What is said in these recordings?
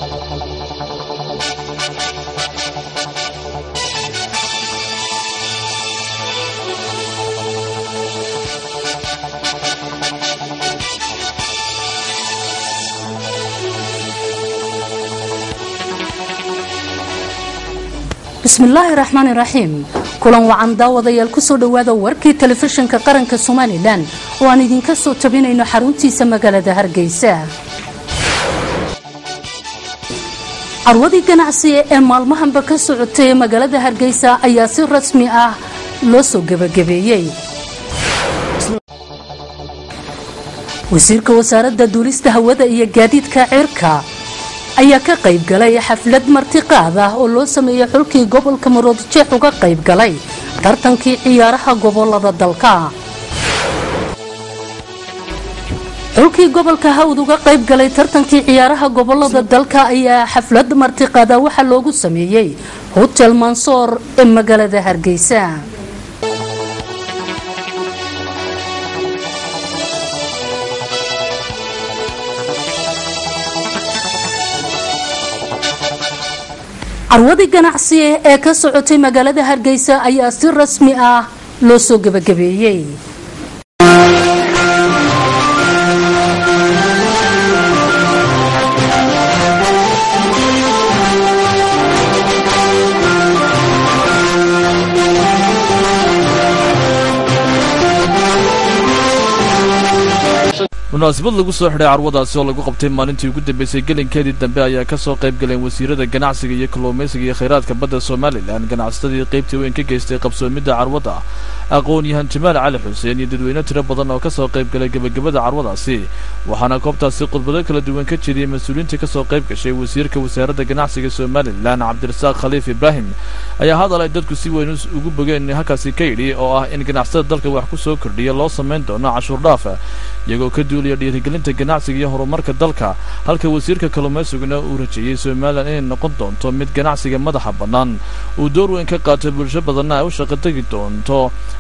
بسم الله الرحمن الرحيم كلن وعن داوديال كسو dhawaada warkii telefishinka qaranka Soomaaliland oo aan idinka soo tabinayno xaruntiisa magaalada Hargeysa arwadii ganacsiga ee maalmahanba ka socotay magaalada Hargeysa ayaa si rasmi ah loo soo gabagabeeyay wasiirka wasaaradda duulista hawada iyo gaadiidka cirka ayaa ka qayb galay xaflad martiqaad ah oo loo sameeyay xulkii gobolka Maroodijeex uga qayb galay tartankii ciyaaraha gobolada dalka xulkii gobolka Hawd uga qayb galay tartankii ciyaaraha gobolada dalka ayaa xaflad martiqaad ah waxa loogu sameeyay Hotel Mansour ee magaalada Hargeysa arwadii ganacsiga ee ka socotay magaalada Hargeysa ayaa si rasmi ah loo soo gabagabeeyay munaasabad lagu soo xidhay carwadaasi oo lagu qabtay maalintii ugu dambeysay gelinkeedii dambe ayaa ka soo qayb galeen wasiirada ganacsiga iyo kalluumaysiga iyo kheyraadka badda Soomaaliland ganacsatadii qaybtii weyn ka geystay qabsoomidda carwada aqoon-yahan Jamaal Cali Xuseen iyo dadweyne tiro badan oo ka soo qayb galay gabagabada carwadaasi waxaana goobtaasi khudbado kala duwan ka jeediyay mas'uuliyiinta ka soo qayb gashay wasiirka wasaaradda ganacsiga Soomaaliland Cabdirasaaq Khaliif Ibraahim ayaa hadalay dadku si weyn ugu bogeen halkaasi ka yidhi oo ah in ganacsatada dalka wax ku soo kordhiya loo sameyn doono cashuur dhaaf iyagoo ka duulaya dhiirigelinta ganacsiga iyo horumarka dalka halka wasiirka kalluumaysiguna uu rajeeyay Soomaaliland inay noqon doonto mid ganacsiga madaxa bannaan uu door weyn ka qaatay bulsho badanna ay u shaqo tagi doonto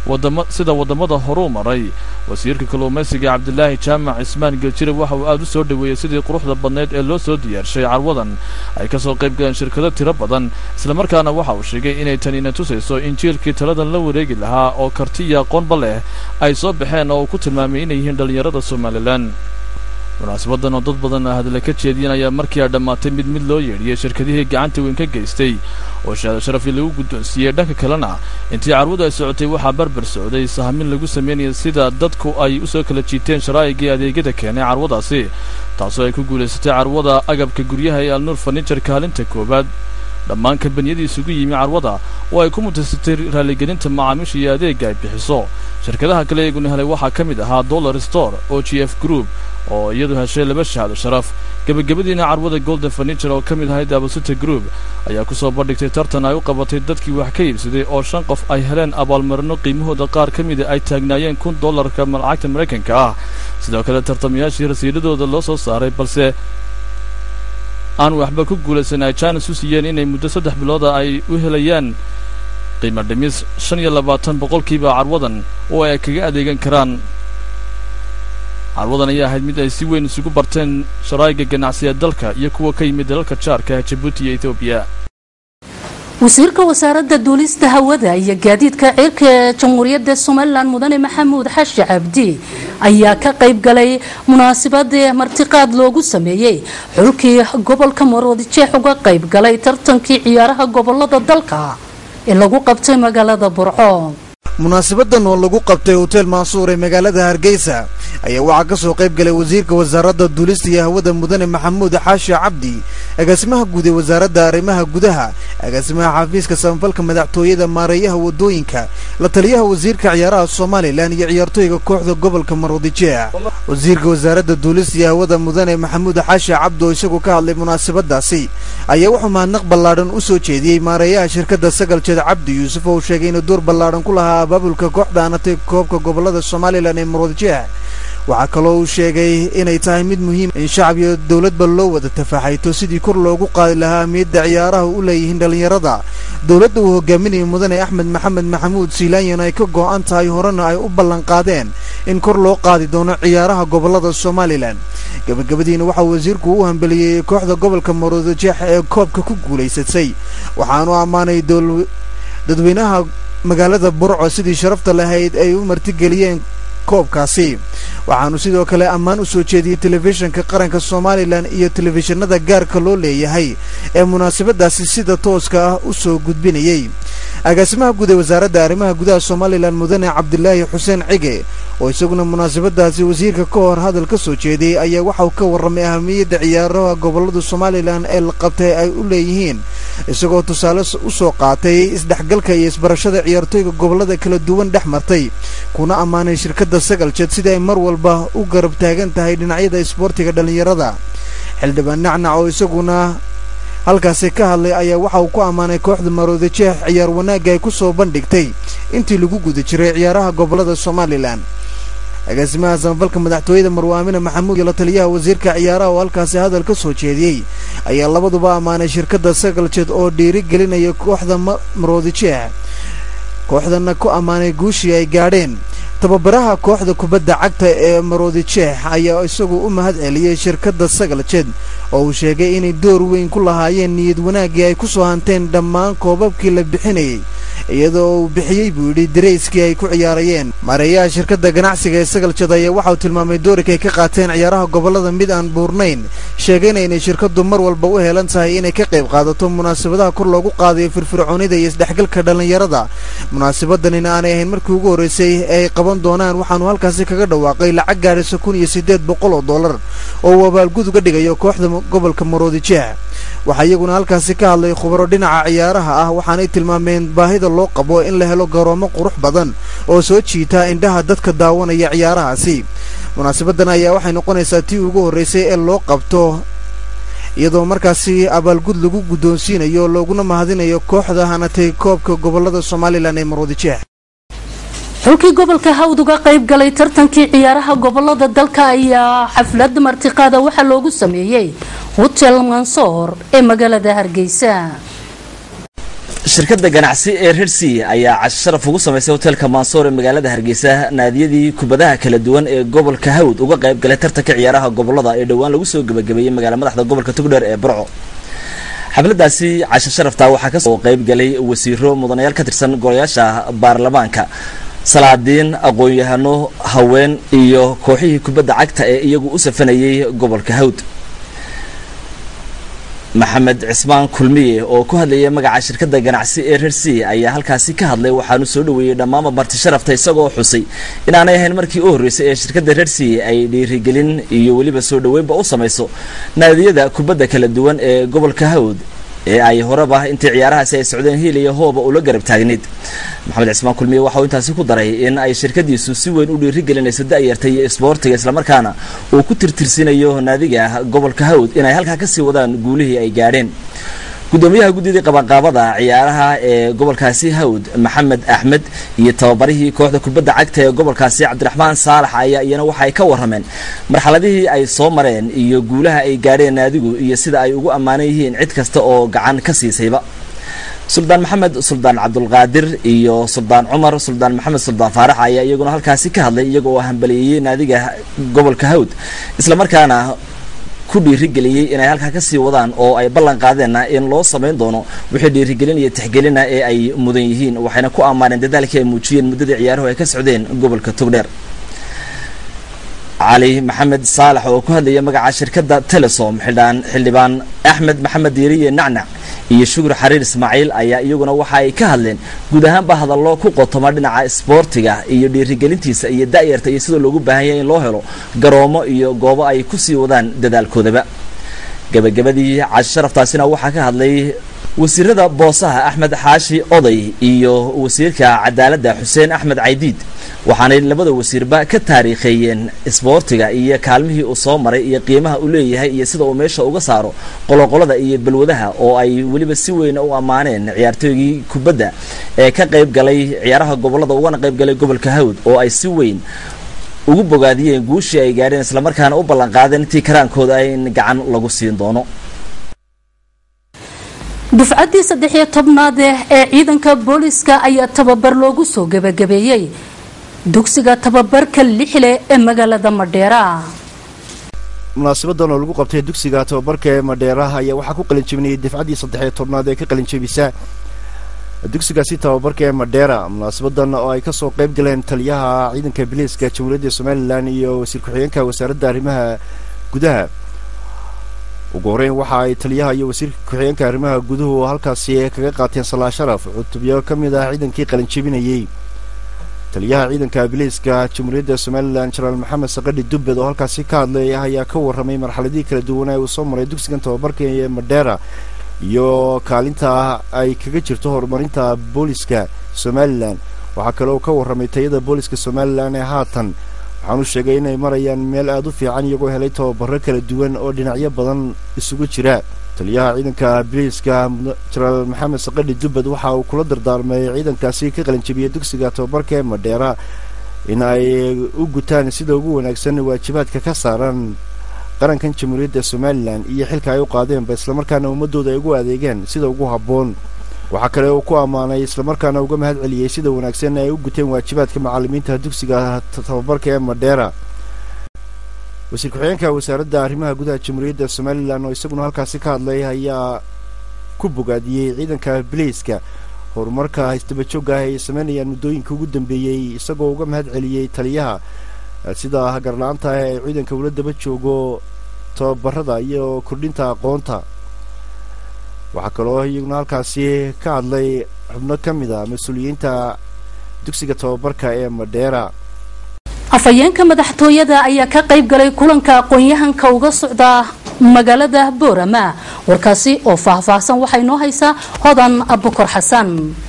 wadamada horumaray wasiirka kalluumaysiga Cabdilaahi Jaamac Ismaan Geljire waxa uu aad u soo dhaweeyay sidii quruxda badneed ee loo soo diyaarshay carwadan ay ka soo qayb galeen shirkado tiro badan isla markaana waxa uu sheegay inay tan ina tusayso in jiilkii taladan la wareegi lahaa oo karti iyo aqoonba leh ay soo baxeen oo ku tilmaamay inay yihiin dhalinyarada Soomaaliland munaasabadan oo dad badan hadal ka jeediyeen ayaa markii ay dhamaatay mid loo yeedhiyay shirkadihii gacanta weyn ka geystay oo sharaf lagu guddoonsiiyay dhanka kalena intii carwada ay socotay waxa barbar socday sahamin lagu sameeyay sida dadku ay u soo kala jiiteen sharaa'igii adeegyada keenay carwadaasi taasoo ay ku guuleysatay carwada agabka guryaha ee Al Noor Furniture kaalinta koobaad dhammaan kambaniyadii isugu yimi carwada oo ay ku mutaysatay raaligelinta macaamiisha iyo adeegga ay bixiso shirkadaha kale ee helay waxaa ka mid ahaa Dollar Store OGF Group oo iyadu heshay laba shahaado sharaf gabagabadiina carwada Golden Furniture oo ka mid ahayd Abusita Group ayaa ku soo bandhigtay tartan ay u qabatay dadkii wax ka iibsaday oo 5 qof ay heleen abaalmarino qiimahooda qaar ka mid ay taagnaayeen $1,000 lacagta Mareykanka ah sidoo kale tartamayaashii rasiidadooda loo soo saaray balse aan waxba ku guulaysan ay chance u siiyeen inay muddo 3 bilood ay u helayaan qiimo dhimis 25% carwadan oo ay kaga adeegan karaan carwadan ayaa ahayd mid ay si weyn isugu barteen sharaa'iga ganacsiga dalka iyo kuwa ka yimid dalalka jaarka Djibouti iyo Ethiopia wasiirka wasaaradda duulista hawada iyo gaadiidka cirka ee Jamhuuriyadda Soomaaliland Mudane Maxamuud Xaashi Cabdi ayaa ka qayb galay munaasabad martiqaad loogu sameeyay xulkii gobolka Maroodijeex uga qayb galay tartankii ciyaaraha gobolada dalka ee lagu qabtay magaalada Burco munaasabadan oo lagu qabtay Hotel Mansour ee magaalada Hargeysa ayaa waxa ka soo qayb galay wasiirka wasaaradda duulista hawada Mudane Maxamuud Xaashi Cabdi agaasimaha guud ee wasaaradda arrimaha gudaha agaasimaha xafiiska samafalka madaxtooyada maareeyaha wadooyinka la taliyaha wasiirka ciyaaraha Soomaaliland iyo ciyaartooyga kooxda gobolka Maroodijeex wasiirka wasaaradda duulista hawada Mudane Maxamuud Xaashi Cabdi oo isagu ka hadlay munaasabadaasi ayaa wuxuu mahadnaq ballaaran u soo jeediyay maareeyaha shirkadda Sagaljeed Cabdi Yuusuf oo sheegay in door ballaaran ku lahaa baabulka kooxda anatay koobka gobolada Soomaaliland ee Maroodijeex waxaa kaloo uu sheegay inay tahay mid muhiim in shacab iyo dowladba loo wada tafaaxayto sidii kor loogu qaadi lahaa ahmiyadda ciyaaraha u leeyihiin dhallinyarada dowladda uu hogaaminayay mudane axmed maxamed maxamuud siilaanyan ay ka go'an tahay horena ay u ballan qaadeen in kor loo qaadi doono ciyaaraha gobollada somalilan gabagabadiina waxaa wasiirku u hambeliyey kooxda gobolka maroodijeex ee koobka ku guulaysatay waxaanu ammaanay dadweynaha magaalada burco sidii sharafta lahayd ay u martigeliyeen koobkaasi waxaanu sidoo kale ammaan u soo jeediyey telefishinka qaranka somalilan iyo telefishinada gaarka loo leeyahay ee munaasabadaasi sida tooska ah u soo gudbinayay agaasimaha guud ee wasaaradda arrimaha gudaha somalilan mudane cabdilaahi xuseen cige oo isaguna munaasabadaasi wasiirka ka hor hadal ka soo jeediyey ayaa waxa uu ka warramay ahamiyadda ciyaaraha gobollada somalilan ee la qabtay ay u leeyihiin isagoo tusaale u soo qaatay isdhexgalka iyo isbarashada ciyaartooyga gobollada kala duwan dhex martay kuna ammaanay shirkadda sagaljeed sida ay mar walba u garab taagan tahay dhinacyada isboortiga dhallinyarada xildhibaan nacnac oo isaguna halkaasi ka hadlay ayaa waxa uu ku ammaanay kooxda maroodijeex ciyaar wanaagga ay ku soo bandhigtay intii lagu guda jiray ciyaaraha gobollada somalilan agaasimaha samafalka madaxtooyada marwaamine maxamuud iyo la taliyaha wasiirka ciyaaraha oo halkaasi hadal ka soo jeediyey ayaa labaduba ammaanay shirkadda sagaljeed oo dhiirigelinaya kooxda maroodijeex kooxdana ku ammaanay guushii ay gaadheen tababaraha kooxda kubadda cagta ee maroodijeex ayaa isagu u mahad celiyey shirkadda sagaljeed oo uu sheegay inay door weyn ku lahaayeen niyad wanaaggii ay ku soo hanteen dhammaan koobabkii la bixinayay iyadoo uu bixiyey buu yidhi darayskii ay ku ciyaarayeen maareeyaha shirkadda ganacsiga ee sagaljeed ayaa waxa uu tilmaamay doorkay ka qaateen ciyaaraha gobollada mid aan buurnayn sheegayna inay shirkaddu mar walba u heelan tahay inay ka qayb qaadato munaasabadaha kor loogu qaadayo firfircoonida iyo isdhexgalka dhallinyarada munaasabadanina aanay ahayn markii ugu horraysay ay qaban doonaan waxaanu halkaasi kaga dhawaaqay lacag gaadhaysa $1,800 oo uu abaalgud uga dhigayo kooxda gobolka maroodijeex waxaa iyaguna halkaasi ka hadlay khubaro dhinaca ciyaaraha ah waxaanay tilmaameen baahida loo qabo in la helo garoomo qurux badan oo soo jiita indhaha dadka daawanaya ciyaarahaasi munaasabadan ayaa waxay noqonaysaa tii ugu horraysay ee loo qabto iyadoo markaasi abaalgud lagu guddoonsiinayo looguna mahadinayo kooxda hanatay koobka gobollada somalilan ee maroodijeex xulkii gobolka hawd uga qayb galay tartankii ciyaaraha gobollada dalka ayaa xaflad martiqaada waxaa loogu sameeyey hotel mansoor ee magaalada hargeysa shirkadda ganacsi ee Rirsi ayaa casho sharaf ugu sameysay hotelka Mansoor ee magaalada Hargeysa naadiyadii kubadaha kala duwan ee gobolka Hawd uga qayb galay tartanka ciyaaraha gobolada ee dhawaan lagu soo gabagabeeyay magaalada madaxda gobolka Togdheer ee Burco xafladaasi casho sharafta waxaa ka soo qayb galay wasiiro mudanayaal ka tirsan golayaasha baarlamaanka salaadiin aqoon-yahano haween iyo kooxihii kubadda cagta ee iyagu u safanayay gobolka Hawd maxamed cismaan kulmiye oo ku hadlayay magaca shirkadda ganacsi ee Rirsi ayaa halkaasi ka hadlay waxaanu soo dhaweeyay dhammaan marti sharafta isagoo xusay inaanay ahayn markii u horeysay ee shirkadda Rirsi ay dhiirigelin iyo waliba soo dhaweynba u samayso naadiyada kubadda kala duwan ee gobolka Hawd ee ay horeba intii ciyaarahaasi ay socdeen hiil iyo hooba ula garab taagneed maxamed cismaan kulmiye waxa uu intaasi ku daray in ay shirkadiisu si weyn u dhiirigelinayso da'yarta iyo isboortiga isla markaana uu ku tirtirsinayo naadiga gobolka Hawd inay halka ka sii wadaan guulihii ay gaadheen gudoomiyaha guddida qabanqaabada ciyaaraha ee gobolkaasi Hawd maxamed axmed iyo tababarihii kooxda kubadda cagta ee gobolkaasi cabdiraxmaan saalax ayaa iyana waxa ay ka warameen marxaladihii ay soo mareen iyo guulaha ay gaadheen naadigu iyo sida ay ugu amaanan yihiin cid kasta oo gacan ka siisayba suldaan maxamed suldaan cabdulqaadir iyo suldaan cumar suldaan maxamed suldaan faarax ayaa iyaguna halkaasi ka hadlay iyagoo hambaliyay naadiga gobolka Hawd isla markaana ku dhiirigeliyay inay halka ka sii wadaan oo ay ballan qaadeen in loo sameyn doono wixii dhiirigelin iyo tixgelina ee ay mudan yihiin waxayna ku amaaneen dadaalkii ay muujiyeen muddada ciyaaruhu ay ka socdeen gobolka Togdheer علي محمد صالح وكهذا مقع شركة تلسوم حلبان أحمد محمد ديري نعنع يشكر حرير إسماعيل أيا يجونا وحاي كهلين جودهم بهذا الله كوقو تمرنا على سبورتيجا يدير رجالنتيس يداير تيسير لوجو بهاي الله هلو جرامة يجوا أي كسي ودان ددال كذبة جبدي عشرة تاسينا وحكى هذلي وزير بوصها أحمد حاشي قضي وزير كعدالة حسين أحمد عيديد waxaana labada wasiirba ka taariikhayeen isboortiga iyo kaalmihii uu soo maray iyo qiimaha uu leeyahay iyo sida uu meesha uga saaro qoloqolada iyo balwadaha oo ay waliba si weyn u amaaneen ciyaartooygii kubadda ee ka qayb galay ciyaaraha gobolada uga qayb galay gobolka Hawd oo ay si weyn ugu bogaadiyeen guushii ay gaareen isla markaana u ballan qaadeen intii karaankooda ay gacan lagu siin doono. dufcaddii 13aad ee ciidanka booliska ayaa tababar loogu soo gabagabeeyay dugsiga tababarka Lixle ee magaalada Madheera. munaasabadan oo lagu qabtay dugsiga tababarka ee Madheera ayaa waxa ku qalin jabinay dufcaddii 13aad ee ka qalin jabisay dugsigaasi tababarka ee Madheera. munaasabadan oo ay ka soo qayb galeen taliyaha ciidanka booliska Jamhuuriyadda Soomaaliland iyo wasiir ku-xigeenka wasaaradda arrimaha gudaha. ugu horeyn waxa ay taliyaha iyo wasiir ku-xigeenka arrimaha guduhu halkaasi kaga qaateen salaad sharaf cutubyo kamid ah ciidankii qalin jabinayay. taliyaha ciidanka booliska Jamhuuriyadda Soomaaliland General Maxamed Saqadi Dubbed oo halkaasi ka hadlay ayaa ka warramay marxaladii kala duwan ee uu soo maray dugsigan tababarka ee Madheera iyo kaalinta ay kaga jirto horumarinta booliska Soomaaliland. waxa kale oo ka warramay tayada booliska Soomaaliland ee haatan waxaanu sheegay inay marayaan meel aad u fiican iyagoo helay tababaro kala duwan oo dhinacyo badan isugu jira. taliyaha ciidanka booliska General Maxamed Saqadi Dubbed waxa uu kula dardaarmay ciidankaasi ka qalin jabiyay dugsiga tababarka ee Madheera in ay u gutaan sida ugu wanaagsan waajibaadka ka saaran qarankan Jamhuuriyadda Soomaaliland iyo xilka ay u qaadeen isla markaana ummadooda ay ugu adeegeen sida ugu habboon. waxa kale oo ku amaanay isla markaana uga mahad celiyay sida wanaagsan ay u guteen waajibaadka macallimiinta dugsiga tababarka ee Madheera. wasiir ku-xigeenka wasaaradda arrimaha gudaha Jamhuuriyadda Soomaaliland oo isaguna halkaasi ka hadlay ayaa ku bogaadiyay ciidanka booliska horumarka istaba joogga ay sameynayaan muddooyinka ugu dambeeyay isagoo uga mahad celiyay taliyaha sida garlaanta ee ciidanka ula daba joogo tababarada iyo kordhinta aqoonta. waxa kale oo iyaguna halkaasi ka hadlay xubno kamid ah mas'uuliyiinta dugsiga tababarka ee Madheera. afayeenka madaxtooyada ayaa ka qayb galay kulanka aqoon-yahanka uga socda magaalada Boorama. warkaasi oo faahfaahsan waxa inoo haysaa Hodan Abukar Xasan.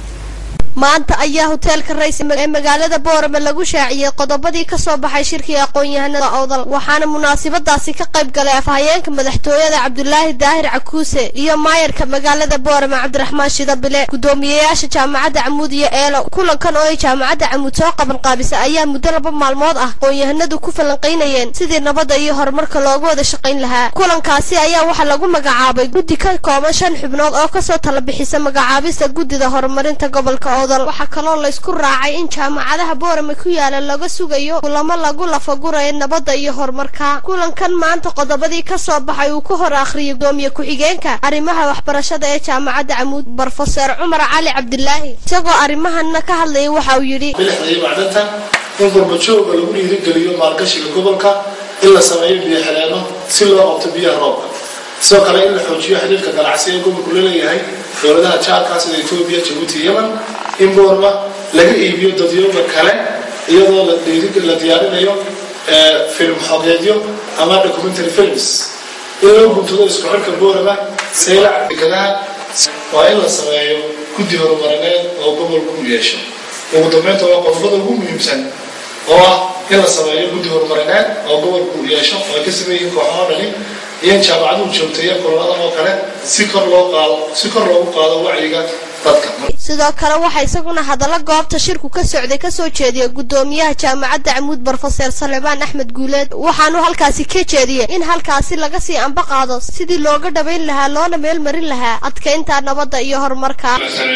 maanta ayaa hoteelka rays ee magaalada Boorama lagu shaaciyay qodobadii ka soo baxay shirkii aqoon-yahanada Awdal waxaana munaasabadaasi ka qayb galay afhayeenka madaxtooyada Cabdullaahi Daahir Cakuuse iyo maayarka magaalada Boorama Cabdiraxmaan Shidabile. gudoomiyayaasha jaamacadda Camuud iyo Eelo kulankan oo ay jaamacadda Camuud soo qaban qaabisay ayaa muddo 2 maalmood ah aqoon-yahanadu ku falanqeynayeen sidii nabadda iyo horumarka loogu wada shaqayn lahaa. kulankaasi ayaa waxa lagu magacaabay guddi ka kooban 5 xubnood oo ka soo tala bixisa magacaabista guddida horumarinta gobolka waxa kaloo la isku raacay in jaamacadaha Boorama ku yaala laga sugayo kulamo lagu lafagurayo nabadda iyo horumarka. kulankan maanta qodobadii ka soo baxay uu ku hor akhriyay gudoomiye ku-xigeenka arrimaha waxbarashada ee jaamacadda Camuud Professor Cumar Cali Cabdillaahi. isagoo arrimahanna ka hadlayay waxa uu yidhi bilixdii macdanta in gorbajooga lagu dhiirigeliyo maalgashiga gobolka in la sameeyo biyo xidheeno si loo qabto biyaha roobka. sidoo kale in la xoojiyo xiriirka ganacsi ee gobolku leeyahay dowladaha jaarka sida Itoobiya, Djibouti, Yemen. in Boorama laga iibiyo dadyooga kale iyadoo la diyaarinayo film xogeedyo ama documentary films. in loo guntado isku xirka Boorama saylac dekedaha waa in la sameeyo guddi horumarineed oo gobolku yeesho. ugu dambeynta waa qodobada ugu muhiimsan oo ah in la sameeyo guddi horumarineed oo gobolku yeesho oo ka sameeyay kooxo dhali iyo jaamacadu joogtay kulanada oo kale si kor loogu qaado wacyiga dadka. sidoo kale waxa isaguna hadallo goobta shirku ka socday ka soo jeediyay gudoomiyaha jaamacadda Camuud Professor Salebaan Axmed Guuleed. waxaanu halkaasi ka jeediyay in halkaasi laga sii anba qaado sidii looga dhabeyn lahaa loona meel marin lahaa adkeynta nabadda iyo horumarka.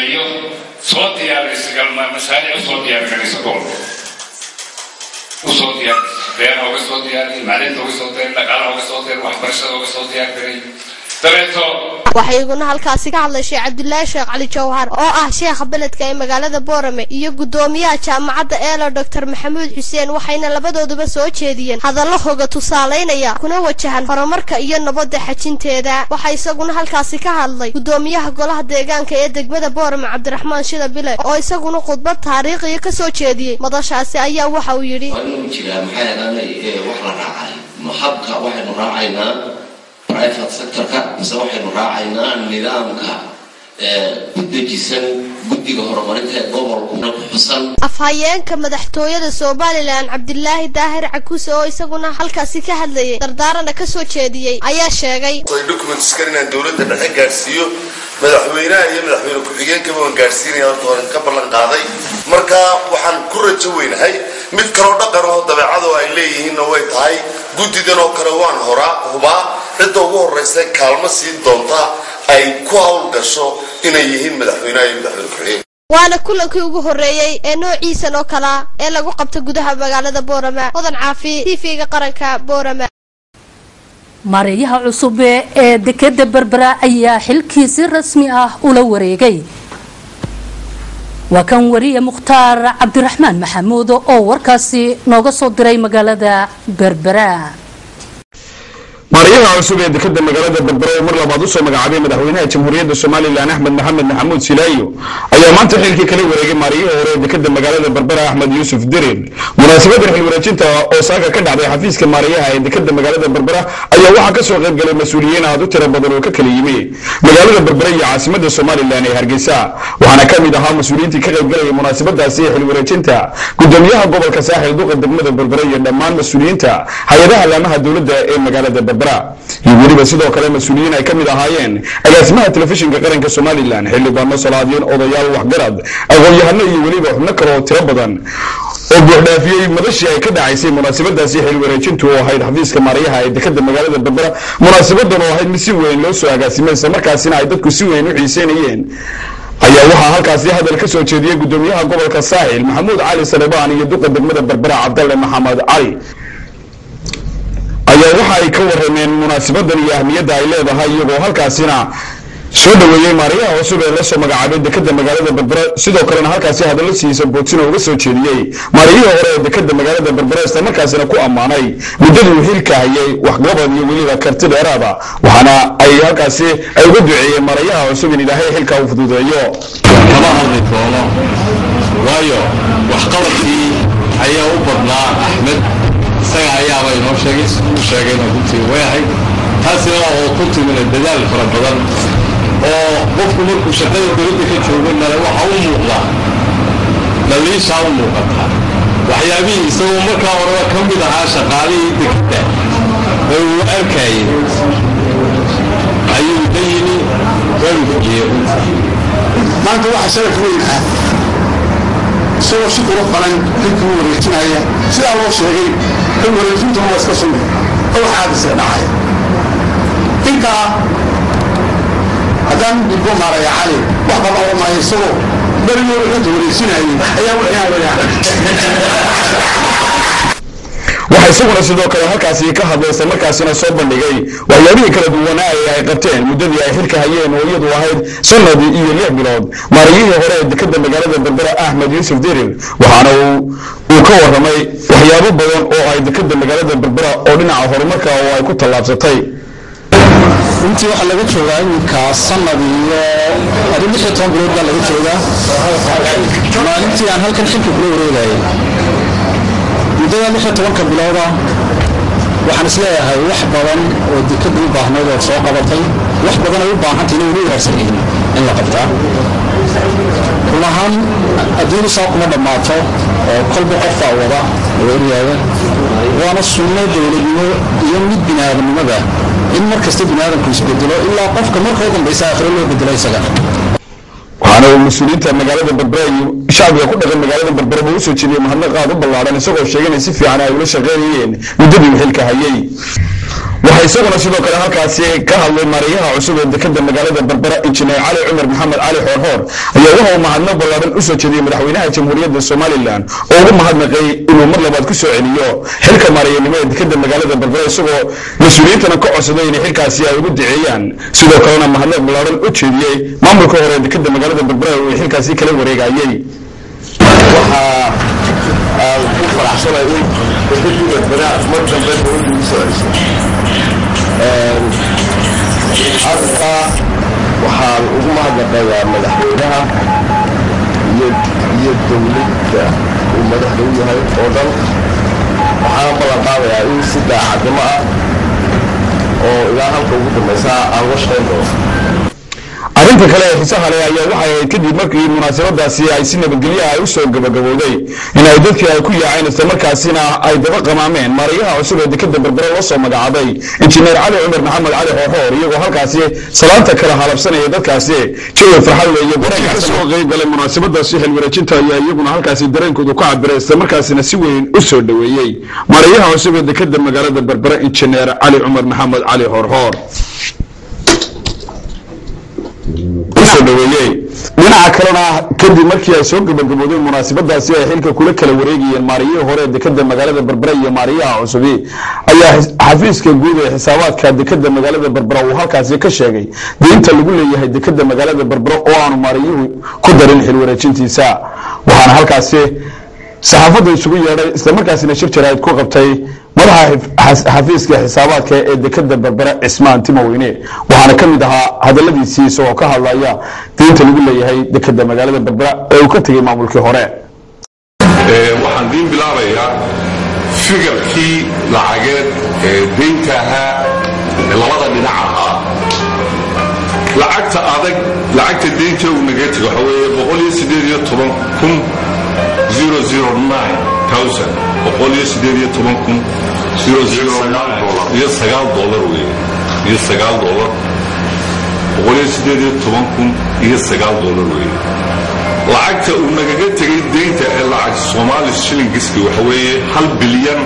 soo diyaariyay mashaariic soo diyaariyay وصوت يعني بيان هو صوت يعني معلن هو صوت يعني لقال هو صوت يعني وحبرشة هو صوت يعني waxay iguna halkaasi ka hadlay Sheekh Cabdullaahi Sheekh Cali Jawhar oo ah sheekha beledka ee magaalada Boorame iyo gudoomiyaha jaamacadda Eelo Dr. Maxamuud Xuseen. waxayna labadooduba soo jeediyeen hadallo hoga tusaaleynaya kuna wajahan horumarka iyo nabadda xajinteeda. waxa isaguna halkaasi ka hadlay gudoomiyaha golaha deegaanka ee degmada Boorame Cabdiraxmaan Shidabile oo isaguna khudbad taariikhi ka soo jeediyay madashaasi ayaa waxa uu yiri waxaynu raacaynaa private sector-ka mise waxaynu raacaynaa nidaamka guddigisan guddiga horumarinta ee gobolka ku xusan. afhayeenka madaxtooyada Soomaaliland Cabdullaahi Daahir Cakuuse oo isaguna halkaasi ka hadlayay dardaarana ka soo jeediyay ayaa sheegay documents in dawladda dhexe gaarsiiyo madaxweynaha iyo madaxweyne ku-xigeenka waan gaarsiinaya oo ka ballan qaaday. marka waxaan ku rajo weynahay mid kaloo dhaqan oo dabeecado ay leeyihiinna way tahay guddidan oo kale waan hubaa cidda ugu horreysa kaalmo siin doonta ay ku hawlgasho inay yihiin madaxweynaha iyo madaxweyne ku-xigeenka waana kulankii ugu horeeyay ee noociisan oo kala ee lagu qabto gudaha magaalada Boorama Hodan Caafi TV-ga qaranka Boorama maareeyaha cusub ee dekada Berbera ayaa xilkiisi rasmi ah ula wareegay وكان وريه مختار عبد الرحمن محمود oo warkaasi nooga soo diray magaalada Berbera maariyaha cusub ee dekada magaalada Berbera mar labaad u soo magacaabay madaxweynaha jamhuuriyadda Soomaaliland Axmed Maxamuud Silaayo ayaa maanta xilkii kala wareegay maariyaha hore ee dekada magaalada Berbera Axmed Yuusuf Dirir munaasabada xil wareejinta oo saaka ka dhacday xafiiska maariyaha ee dekada magaalada Berbera ayaa waxa ka soo qayb galay mas'uuliyiin aad u tiro badan oo ka kala yimid magaalada Berbera iyo caasimadda Soomaaliland ee Hargeysa waxaana ka mid ahaa mas'uuliyiintii ka qayb galay munaasabadaasi xil wareejinta gudoomiyaha gobolka Saaxil duqa degmada Berbera iyo dhammaan mas'uuliyiinta hay'adaha laamaha dawladda ee magaalada Berbera weliba sidoo kale mas'uuliyiin ay ka mid ahaayeen agaasimaha telefishinka qaranka Soomaaliland xildhibaano salaadiin odayaal waxgarad aqoon-yahano iyo weliba xubno kale oo tiro badan oo buuxdhaafiyay madashii ay ka dhacaysay munaasabadaasi xil wareejintu oo ahayd xafiiska maariyaha ee dekada magaalada Berbera munaasabadan oo ahayd mid si weyn loo soo agaasimay markaasina ay dadku si weyn u xiiseynayeen ayaa waxaa halkaasi hadal ka soo jeediyay gudoomiyaha gobolka Saaxil Maxamuud Cali Salebaan iyo duqa degmada Berbera Cabdalle Maxamed Cali ayaa waxa ay ka warameen munaasabadan iyo ahmiyadda ay leedahay iyagoo halkaasina soo dhaweeyay maariyaha cusub ee la soo magacaabay dekada magaalada Berbera sidoo kalena halkaasi hadallo siisa boodsin uga soo jeediyay maariyaha hore ee dekada magaalada Berbera isla markaasina ku amaanay muddadii uu xilka hayay waxqabad iyo weliba karti dheeraada waxaana ay halkaasi ay ugu duceeyeen maariyaha cusub in Ilaahay xilka u fududeeyo kama hadli doono waayo waxqabadkii ayaa u badnaa Axmed isaga ayaaba inoo sheegayna runtii weehay taasina oo ku timid dadaal fara badan oo qofku markuu shaqada dowladda ka joogo waxa u muuqda dhaliisha u muuqata waxyaabihii isagoo markaa horeba ka mid ahaa shaqaalihii dekada ee uu arkayay ayuu dayini wuu fujiyey maanta waxa sharaf weyn ah isagoo si qurux badan xilkii wareejinaya sidaa loo sheegay in wareejintu waa iska sunni oo xaadisa dhacay intaa haddaan dibbo maaraya cali wax badan oo maayo isagoo berigii wuxuu wareejinayay ayaa waxa isaguna sidoo kale halkaasi ka hadlaysa markaasina soo bandhigay waxyaabihii kala duwanaa ee ay qabteen muddadii ay xilka hayeen oo iyadu ahayd sanad iyo 6 bilood maariyihii hore ee dekada magaalada Berbera Axmed Yuusuf Dirir waxaana uu ka waramay waxyaabo badan oo ay dekada magaalada Berbera oo dhinaca horumarka oo ay ku tallaabsatay intii waxa laga joogaa imika sanad iyo 16 bilood baa laga joogaa maalintii aan halkan xilka ku wareegayay muddada 16 bilooda waxaan isleeyahay wax badan oo dekada u baahnayd oo soo qabatay wax badan ay u baahantahay inay wanaagsan in la qabtaa kulahan adduunka soo kuma dhamaato oo kolba qof wada weeriyada waana sunno dawladnimo iyo mid bini'aadanimada in markasta bini'aadanku isbedelo ilaa qofka marka ugu dambaysa aakhiro loo bedelo isaga waxaana mas'uuliyiinta magaalada Berbera iyo shacabka ku dhaqan magaalada Berbera u soo jeediyay mahadnaq aad u ballaaran isagoo sheegay si fiican ay ula shaqeynayeen muddadii xilka hayay waxa isaguna sidoo kale halkaasi ka hadlay maariyaha cusub ee dekada magaalada Berbera injineer Cali Umar Maxamed Cali Xoorxoor ayaa waxa uu mahadnaq ballaaran u soo jeediyay madaxweynaha jamhuuriyadda Soomaaliland oo ugu mahadnaqay inuu mar labaad ku soo celiyo xilka maariyaynimo ee dekada magaalada Berbera isagoo mas'uuliyiintana ka codsaday in xilkaasi ay ugu duceeyaan sidoo kalena mahadnaq ballaaran u jeediyay maamulka hore ee dekada magaalada Berbera oo xilkaasi kala wareegayay waxa aan ku faraxsanahay in dekada Berbera mar dambe uu soo hadda waxaan ugu mahadnaqayaa madaxweynaha iyo dowladda uu madaxda u yahay oo dhan waxaan ballan qaadayaa in si daacadnimo ah oo ilaa halka ugu dambaysa aan la shaqayn doono arrinta kale ee xiisaha leh ayaa waxay ahayd kadib markii munaasabadaasi ay si nabadgelyo ah u soo gabagabowday in ay dadkii ay ku yaaceen isla markaasina ay daba qamaameen maarayaha cusub ee dekada berbera loo soo magacaabay injineer cali cumar maxamed cali xoorxoor iyagoo halkaasi salaanta kala halabsanaya dadkaasi jawi farxad leh iyo dareenka ka soo qayb galay munaasabadaasi xilwareejinta ayaa iyaguna halkaasi dareenkooda ku cabiray isla markaasina si weyn u soo dhaweeyey maarayaha cusub ee dekada magaalada berbera injineer cali cumar maxamed cali xoorxoor dhinaca kalena kadib markii ay soo gabagabowday munaasabadaasi ay xilka kula kala wareegayeen maariyihii hore ee dekada magaalada berbera iyo maariyaha cusubi ayaa xafiiska guud ee xisaabaadka dekada magaalada berbera uu halkaasi ka sheegay deynta lagu leeyahay dekada magaalada berbera oo aanu maariyuhu ku darin xil wareejintiisa waxaana halkaasi saxaafadda isugu yeedhay isla markaasina shir jaraa'id ku qabtay madaxa xafiiska xisaabaadka ee dekada berbera cismaan timoweyne waxaana ka mid ahaa hadaladiisii isagoo ka hadlaya deynta lagu leeyahay dekada magaalada berbera ee uu ka tegey maamulkii hore waxaan diin bilaabayaa fikirkii lacageed ee deynta ahaa ee labada dhinac ahaa lacagta adag lacagta deynta uu naga tego waxa weeye 1,819,900 lacagta uu nagaga tegay deynta ee lacag Soomaali shilingiski waxa weeye 1 bilyan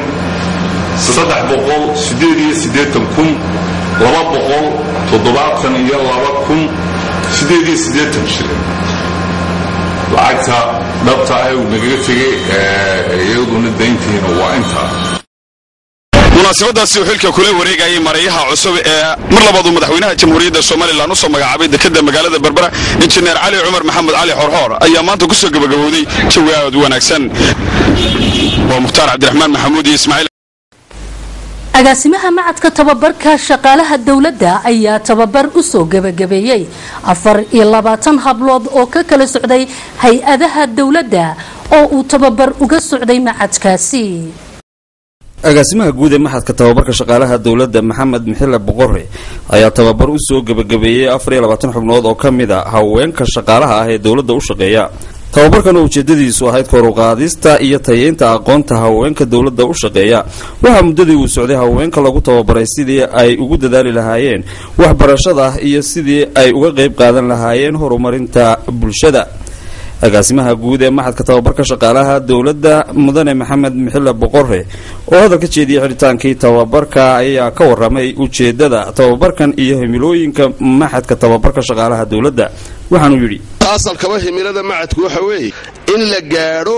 382,272,880 shilin lacagta dhabta ah uu nagaga tegay iyaduna deyntiina waa inta munaasabadaasi uu xilka kula wareegayay maarayaha cusub ee mar labaad uu madaxweynaha jamhuuriyadda Soomaaliland u soo magacaabay dekada magaalada berbera injineer cali cumar maxamed cali xoorxoor ayaa maanta ku soo gabagabowday jawi aad u wanaagsan waa muxtaar cabdiraxmaan maxamuud iyo ismaaciil agaasimaha macadka tababarka shaqaalaha dawladda ayaa tababar u soo gabagabeeyay 24 hablood oo ka kala socday hay-adaha dawladda oo uu tababar uga socday macadkaasi agaasimaha guud ee maxadka tababarka shaqaalaha dawladda maxamed mixile boqorre ayaa tababar u soo gabagabeeyay 24 xubnood oo kamid ah haweenka shaqaalaha ah ee dawladda u shaqeeya tababarkan oo ujeedadiisu ahayd kor u qaadista iyo tayeynta aqoonta haweenka dawladda u shaqeeya waxaa muddadii uu socday haweenka lagu tababaray sidii ay ugu dadaali lahaayeen waxbarashada iyo sidii ay uga qayb qaadan lahaayeen horumarinta bulshada agaasimaha guud ee maxadka tababarka shaqaalaha dawladda mudane maxamed mixile boqorre oo hadalka jeediyay xidhitaankii tababarka ayaa ka waramay ujeedada tababarkan iyo himilooyinka maxadka tababarka shaqaalaha dawladda waxaanu yidhi asalkaba himilada macadku waxa weeye in la gaadho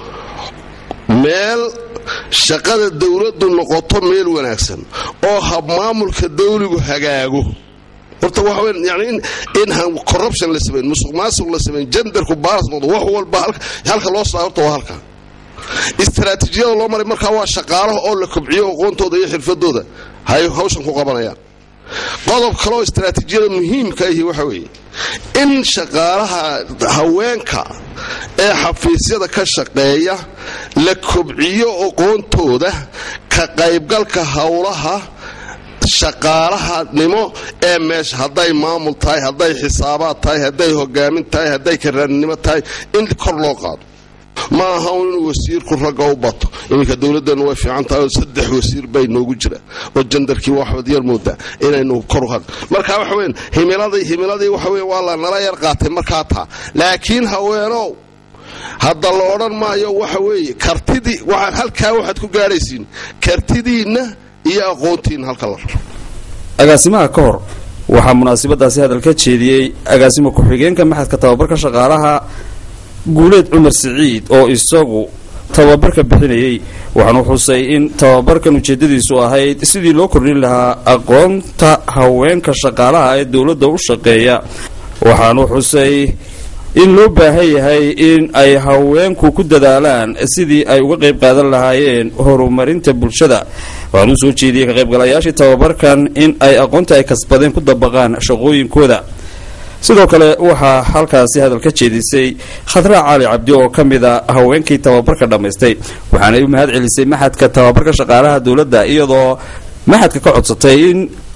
meel shaqada dawladdu noqoto meel wanaagsan oo habmaamulka dawligu hagaago horta waxa weyn yani in corruption la sameeyo musuqmaasuq la sameeyo genderku balance noqdo wax walba halka loo saarto waa halka istaraatiijiyada loo maray marka waa shaqaalaha oo la kobciyo aqoontooda iyo xirfadooda hay hawshan ku qabanayaan qodob kale oo istaraatiijiyada muhiimka ah waxa weeye in shaqaalaha haweenka ee xafiisyada ka shaqeeya la kobciyo aqoontooda ka qaybgalka hawlaha shaqaalahanimo ee meesha hadday maamul tahay hadday xisaabaad tahay hadday hogaamin tahay hadday karaannimo tahay in kor loo qaado ma aha inuu wasiirku ragga u bato iminka dawladdan way fiican tahay oo 3 wasiir bay noogu jira oo jandarkii waxba yar moodaa inaynu kor u qaado marka waxa weyn himiladii waxa weyn waa la nala yar qaatay markaa taa laakiin haweenow hadda la odhan maayo waxa weeye kartidii waxaan halkaa waxaad ku gaadhaysiin kartidiinna iyo aqoontiin halka la raro agaasimaha ka hor waxaa munaasabadaasi hadal ka jeediyey agaasimo ku-xigeenka maxadka tababarka shaqaalaha guuleed cumar siciid oo isagu tababarka bixinayay waxaanu xusay in tababarkan ujeedadiisu ahayd sidii loo kordhin lahaa aqoonta haweenka shaqaalaha ee dawladda u shaqeeya waxaanu xusay in loo baahan yahay in ay haweenku ku dadaalaan sidii ay uga qayb qaadan lahaayeen horumarinta bulshada waxaanu soo jeediyey ka qaybgalayaashii tababarkan in ay aqoonta ay kasbadeen ku dabaqaan shaqooyinkooda sidoo kale waxaa halkaasi hadal ka jeedisay khadraac cali cabdi oo ka mid a haweenkii tababarka dhammaystay waxaanay u mahad celisay maxadka tababarka shaqaalaha dawladda iyadoo maxadka ka codsatay in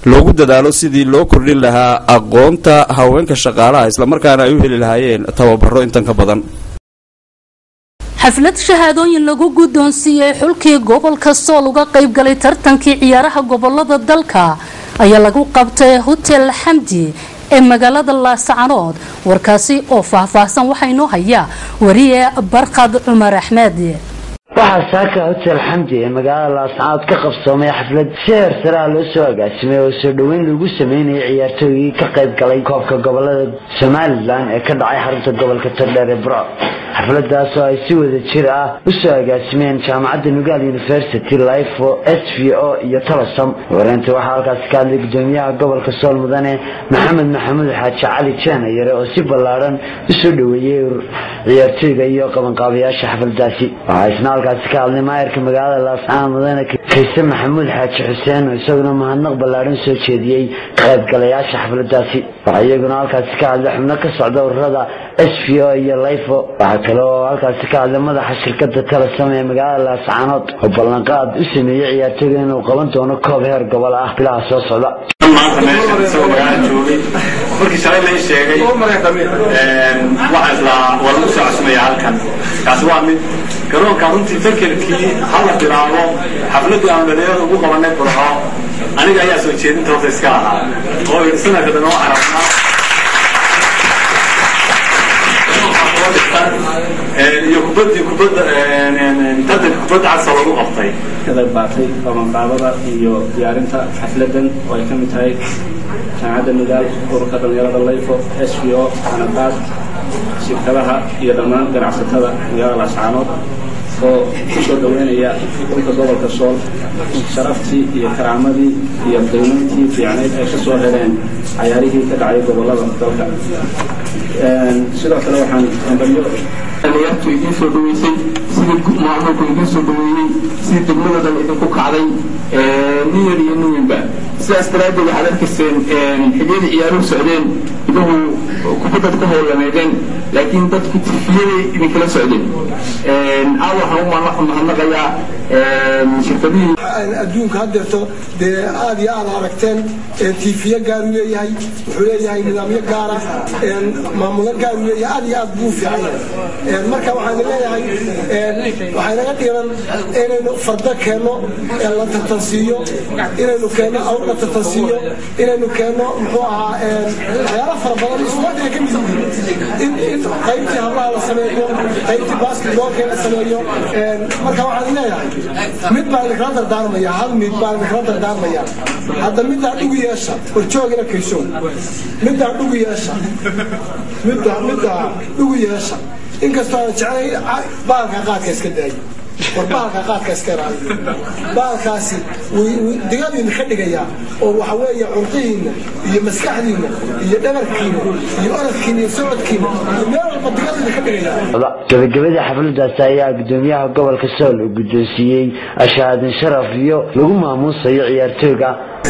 loogu dadaalo sidii loo kordhin lahaa aqoonta haweenka shaqaalaha islamarkaana ay u heli lahaayeen tababaro intan ka badan. xaflad shahaadooyin lagu guddoonsiiyey xulkii gobolka Sool uga qayb galay tartankii ciyaaraha gobolada dalka ayaa lagu qabtay Hotel Xamdi ee magaalada Laascaanood. warkaasi oo faahfaahsan waxa inoo haya wariye Barqad Cumar Axmed. waxaa saaka Hotel Xamdi ee magaalada Laascaanood ka qabsoomay xaflad sheer sare loo soo agaasimay oo soo dhaweyn lagu sameeyay ciyaartooyii ka qayb galay koobka gobolada Somaliland ee ka dhacay xarunta gobolka Togdheer ee Burco. xafladaas oo ay si wada jir ah u soo agaasimeen jaamacadda Nugaal University Lifeo SVO iyo Talasam. wareenta waxaa halkaas ka hadlay gudoomiyaha gobolka Sool mudane Maxamed Maxamuud Xaaji Cali Jaan yare oo si ballaaran u soo dhaweeyay ciyaartooyga iyo qabanqaabiyaasha xafladaasi. waxaa isna halkaas ka hadlay maayarka magaalada Laascaanood mudane Kayse Maxamuud Xaaji Xuseen oo isaguna mahadnaq ballaaran soo jeediyay ka qaybgalayaasha xafladaasi. waxaa iyaguna halkaas ka hadlay xubno ka socda ururada SVO iyo Lifeo. kaloo halkaas ka hadlay madaxa shirkadda Talasam ee magaalada Laascaanood oo ballanqaad u sameeyay ciyaartooyga inuu qaban doono koob heer gobol ah bilaha soo socda. maanta meesha soo magaalada joogay markii shalay la sheegay waxa isla wada u soo cusmay halkan kaasi waa mid garoonka runtii fakarkii hal bilaabo xafladii aan dhalinyarada ugu qabanay Burco aniga ayaa soo jeedinta horta iska ahaa oo sanadka noo carabnaa iyo kubadda casal lagu qabtay kada baatay qabanqaabada iyo diyaarinta xafladan oo ay ka mid tahay jaamacadda Nugaal ururka dhalinyarada Lifeo SVO anaqaad shirkadaha iyo dhammaan ganacsatada magaalada Laascaanood oo ku soo dhaweynaya xulka gobolka Sool sharaftii iyo karaamadii iyo qiimayntii fiicneed ay ka soo heleen ciyaarihii ka dhacay gobolada dalka. sidoo kale waxaan hambalyo ciyaartu idin soo dhaweysay sidii maamulku idin soo dhaweeyay sidii degmada idinku kacday niyad iyo nuwinba sidaas daraaddeed waxaad arkayseen xilliyada ciyaaruhu socdeen iduhu kubadda ku howlameedeen laakiin dadku tifiyada idinkala socdeen waxaan u mahadnaqayaa shirkadihii adduunka haddeerto dee aad iyo aad aragteen tiifiye gaar u leeyahay wuxuu leeyahay nidaamyo gaara maamulo gaar u leeyahay aad iyo aad buu fiican yahay marka waxaan leeyahay waxay naga dhigan inaynu fardo keenno la tartansiiyo inaynu keenno awr la tartansiiyo inaynu keenno muxuu ahaa waxyaalo fara badan isboortiga ka mid yihiin in qaybtii hablaha la sameeyo qaybtii basketballka la sameeyo marka waxaan leeyahay mid baa idinkala dardaarmaya hal mid baa idinkala dardaarmaya hadda middaa dhugu yeesha warjoogina kayso middaa dhugu yeesha middaa dhugu yeesha inkastoo aan jeclay baalka qaadka iska daayo war baalka qaadka iska raayo baalkaasi digadiina ka dhigayaa oo waxa weeye cunqihiina iyo maskaxdiina iyo dhabarkiina iyo orodkiina iyo socodkiina iyo meel walba digadiina ka dhigayaa. gabagabadii xafladaas ayaa gudoomiyaha gobolka Sool uu guddoonsiiyey ashahaadin sharaf iyo lagu maamuusayo ciyaartooyga.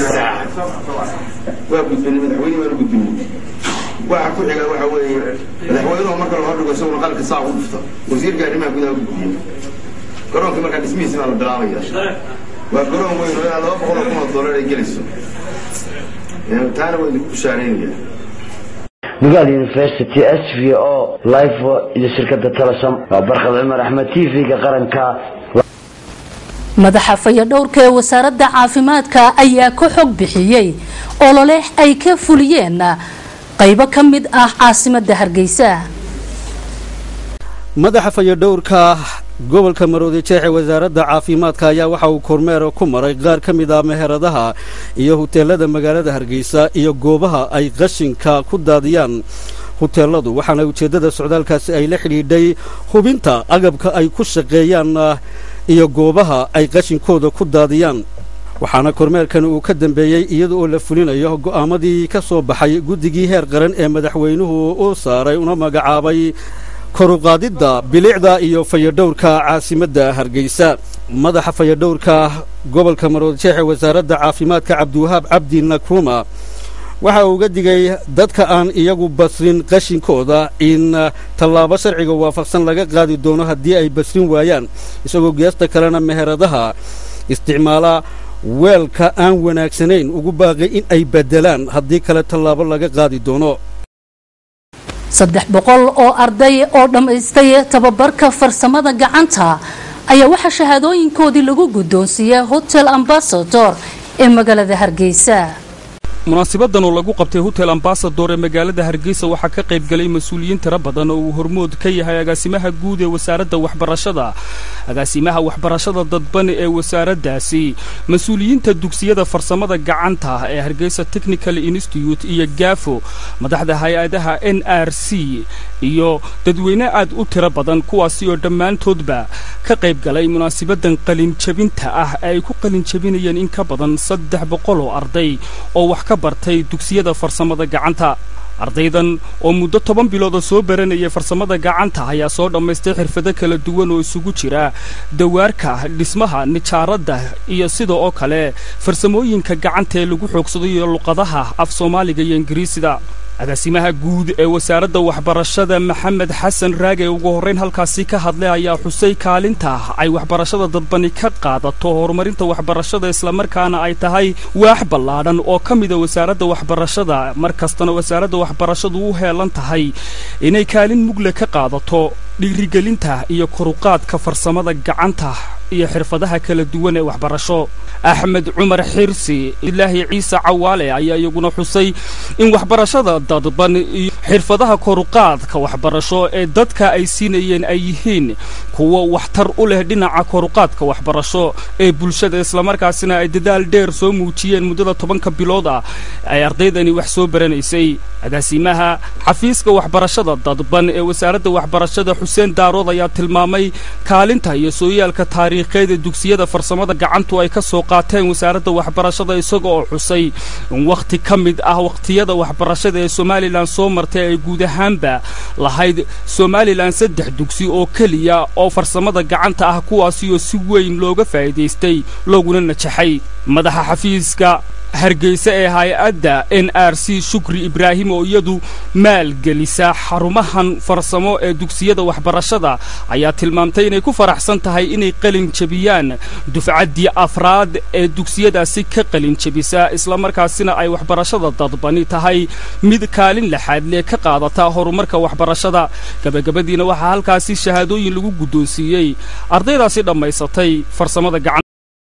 waa gudbinay madaxweyne waa gudbinay waxa ku xiga waxa weeye madaxweynuhu marka loo dhigo soo qalka saac u dhufto wasiirka arrimaha gudaha gudbiyay garoonka marka dhismihiisa la bilaabaya waa garoon weyn oo $200,000 ay gelayso taana way ku shaareynayaan. Nugaal University SVO Lifeo iyo shirkadda Talasam. Barqad Cumar Axmed TV-ga qaranka. madaxa fayadhowrka ee wasaaradda caafimaadka ayaa ku xog bixiyay olole ay ka fuliyeen qaybo ka mid ah caasimadda Hargeysa. madaxa fayadhowrka gobolka Maroodi Jeexe wasaaradda caafimaadka ayaa waxa uu kormeer ku maray qaar ka mid ah meheradaha iyo hoteelada magaalada Hargeysa iyo goobaha ay qashinka ku daadiyaan hoteeladu waxaana ujeedada socdaalkaasi ay la xidhiidhay hubinta agabka ay ku shaqeeyaan iyo goobaha ay qashinkooda ku daadiyaan. waxaana kormeerkan uu ka dambeeyay iyada oo la fulinayo go'aamadii ka soo baxay guddigii heer qaran ee madaxweynuhu uu saaray una magacaabay koruqaadida bilicda iyo fayadhowrka caasimadda Hargeysa. madaxa fayadhowrka gobolka Maroodi Jeexe wasaaradda caafimaadka Cabdiwahaab Cabdi Nakruma waxa uu uga digay dadka aan iyagu basrin qashinkooda in tallaabo sharciga waafaqsan laga qaadi doono haddii ay basrin waayaan isagoo geesta kalena meheradaha isticmaala weelka aan wanaagsanayn ugu baaqay in ay beddelaan haddii kale tallaabo laga qaadi doono 300 oo arday oo dhammaystay tababarka farsamada gacanta ayaa waxa shahaadooyinkoodii lagu guddoonsiiyay Hotel Ambassador ee magaalada Hargeysa munaasabadan oo lagu qabtay Hotel Ambassador ee magaalada Hargeysa waxa ka qayb galay mas'uuliyiin tiro badan oo hormood ka yahay agaasimaha guud ee wasaaradda waxbarashada dadban ee wasaaraddaasi mas'uuliyiinta dugsiyada farsamada gacanta ee Hargeysa Technical Institute iyo GAFO madaxda hay'adaha NRC iyo dadweyne aad u tiro badan kuwaasi oo dhammaantoodba ka qayb galay munaasabadan qalin jabinta ah ay ku qalin jabinayeen in ka badan 300 oo arday oo wax ka bartay dugsiyada farsamada gacanta ardaydan oo muddo 10 bilood soo baranayay farsamada gacanta ayaa soo dhameystay xirfado kala duwan oo isugu jira dawaarka dhismaha nijaarada iyo sidoo kale farsamooyinka gacanta ee lagu xoogsado iyo luqadaha af Soomaaliga iyo Ingiriisiga agaasimaha guud ee wasaaradda waxbarashada Maxamed Xasan Raage ugu horeyn halkaasi ka hadlay ayaa xusay kaalinta ay waxbarashada dadbani ka qaadato horumarinta waxbarashada isla markaana ay tahay waax ballaaran oo ka mid ah wasaaradda waxbarashada markastana wasaaradda waxbarashadu u heelan tahay inay kaalin mugle ka qaadato dhiirigelinta iyo koruqaadka farsamada gacanta iyo xirfadaha kala duwan ee waxbarasho Axmed Cumar Xirsi Ilaahi Ciise Cawaale ayaa iyaguna xusay in waxbarashada dadban iyo xirfadaha koruqaadka waxbarasho ee dadka ay siinayeen ay yihiin kuwa waxtar u leh dhinaca koruqaadka waxbarasho ee bulshada isla markaasina ay dadaal dheer soo muujiyeen muddada 10 bilood ah ay ardaydani wax soo baranaysay agaasimaha xafiiska waxbarashada dadban ee wasaaradda waxbarashada Xuseen Daarood ayaa tilmaamay kaalinta iyo sooyaalka taariikheed ee dugsiyada farsamada gacantu ay ka soo qaateen wasaaradda waxbarashada isagoo xusay in waqti ka mid ah waqtiyada waxbarashada ee Soomaaliland soo martay ay guud ahaanba lahayd Soomaaliland 3 dugsi oo kaliya oo farsamada gacanta ah kuwaasi oo si weyn looga faa'iideystay looguna najaxay madaxa xafiiska Hargeysa ee hay'adda NRC Shukri Ibrahim oo iyadu maalgelisa xarumahan farsamo ee dugsiyada waxbarashada ayaa tilmaamtay inay ku faraxsan tahay inay qalin jabiyaan dufcadii afraad ee dugsiyadaasi ka qalin jabisa isla markaasina ay waxbarashada dadbani tahay mid kaalin laxaad leh ka qaadata horumarka waxbarashada gabagabadiina waxa halkaasi shahaadooyin lagu guddoonsiiyay ardaydaasi dhammaysatay farsamada gacanta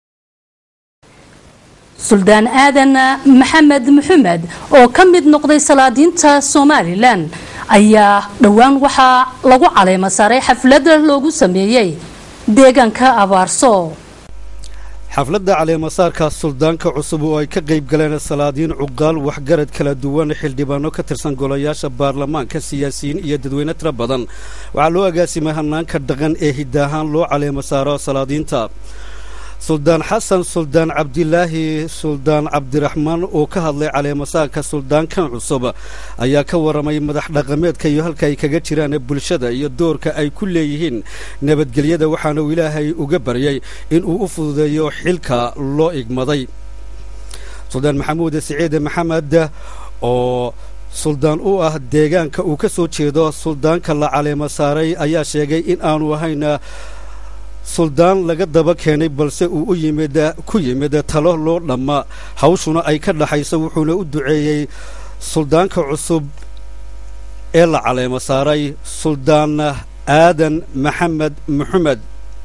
Suldaan Aadan Maxamed Maxamed oo ka mid noqday salaadiinta Soomaaliland ayaa dhawaan waxa lagu caleema saaray xaflad loogu sameeyay deegaanka Abaarso xafladda caleema saarka suldaanka cusub oo ay ka qayb galeen salaadiin cuqaal waxgarad kala duwan xildhibaano ka tirsan golayaasha baarlamaanka siyaasiyiin iyo dadweyne tiro badan waxa loo agaasimay hanaanka dhaqan ee hidaahan loo caleema saaro salaadiinta suldaan xasan suldaan cabdilaahi suldaan cabdiraxmaan oo ka hadlay caleemasaarka suldaankan cusub ayaa ka waramay madax dhaqameedka iyo halka ay kaga jiraan bulshada iyo doorka ay ku leeyihiin nabadgelyada waxaana uu ilaahay uga baryay in uu u fududeeyo xilka loo igmaday suldaan maxamuud siciid maxamed oo suldaan u ah deegaanka uu ka soo jeedo suldaanka la caleema saaray ayaa sheegay in aanu ahayn suldaan laga daba keenay balse uu ku yimid talo loo dhamma hawshuna ay ka dhaxayso wuxuuna u duceeyey suldaanka cusub ee la caleema saaray suldaan aadan maxamed maxamed